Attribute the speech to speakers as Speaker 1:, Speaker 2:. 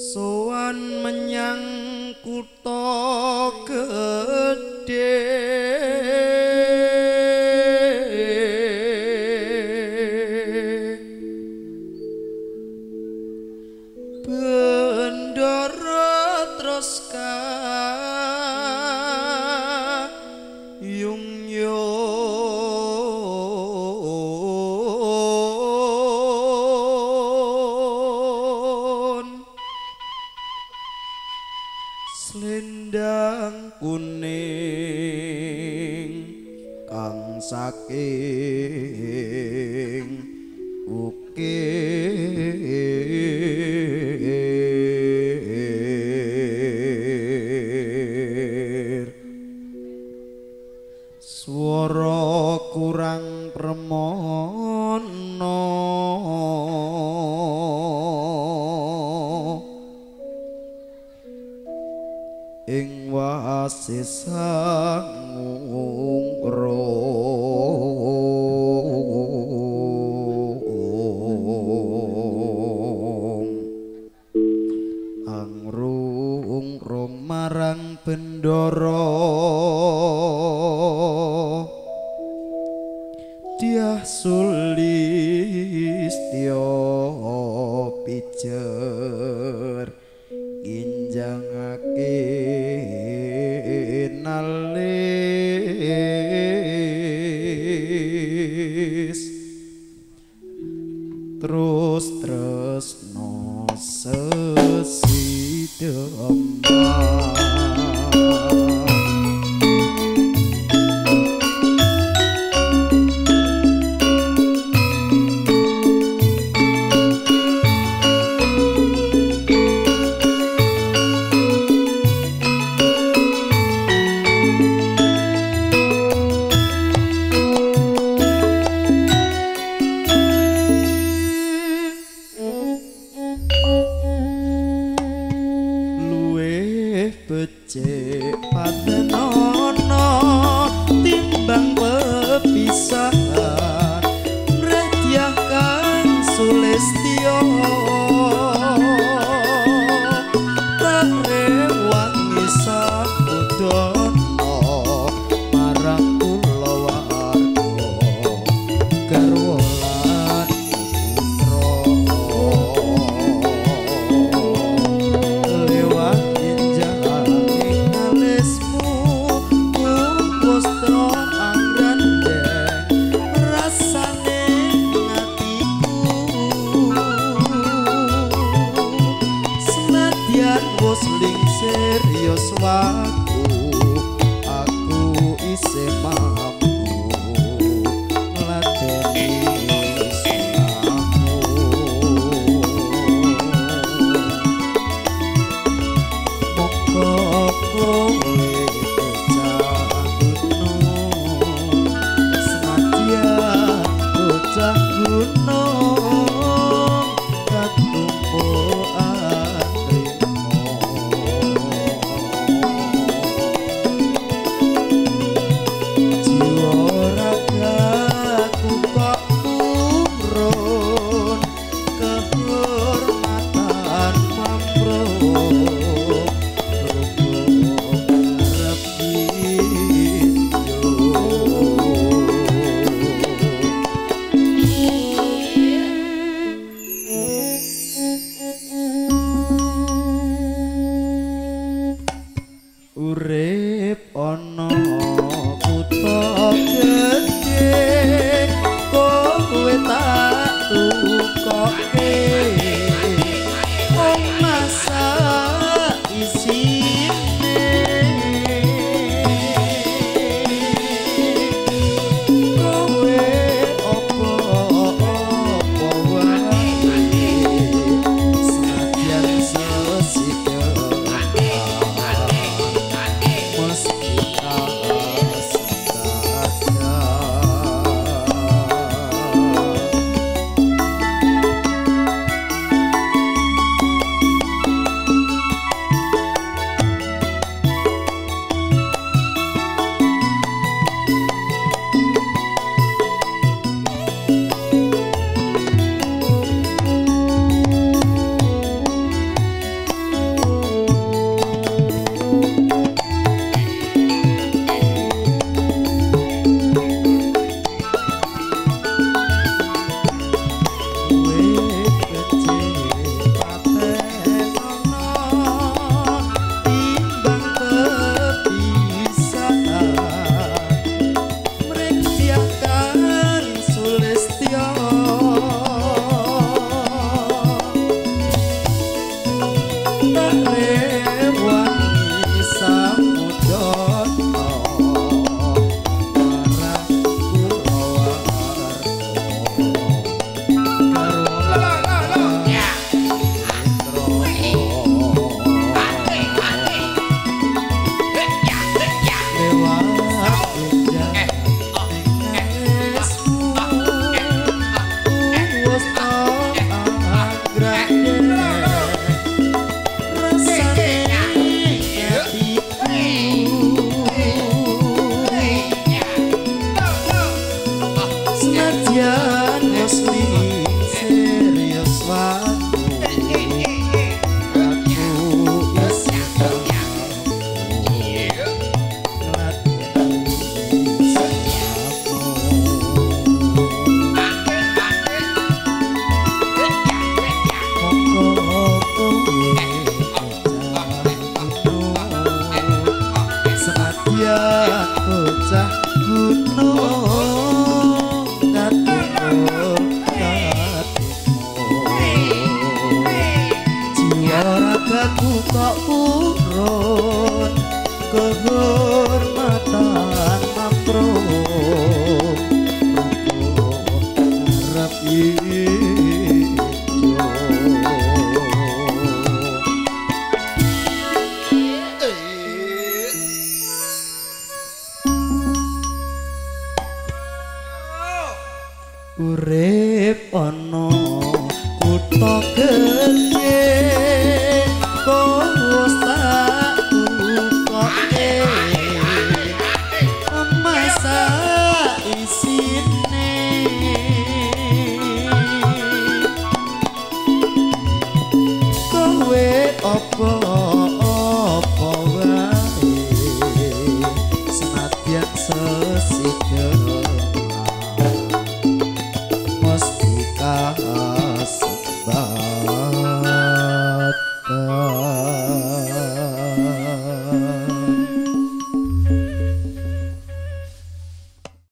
Speaker 1: sowan menyang kutha gedhe bendara terus yung slendang kuning kang saking ukir swara kurang premono ing wasisang angrung marang bendara Dyah Sulistya pijer ginjangake nalis terus tresno sesidemah becik patenono timbang pepisahan Dyah kang Sulistya rewangi sabudana marang kulawarga garwa lan putra lewat ling serius waku aku isih mampu ngladeni sliramu monggo kowe bocah gunung senadyan bocah gunung katumpukan urip ana kutha gedhe kowe tak tukoke wong masak isine kowe apa-apa wae sadyan sesidemah aku kok urun kehormatan makrum harap urip ana kutha gedhe kos tak tukoke masa isine kowe apa wae senadyan sesideng Mustika Sembata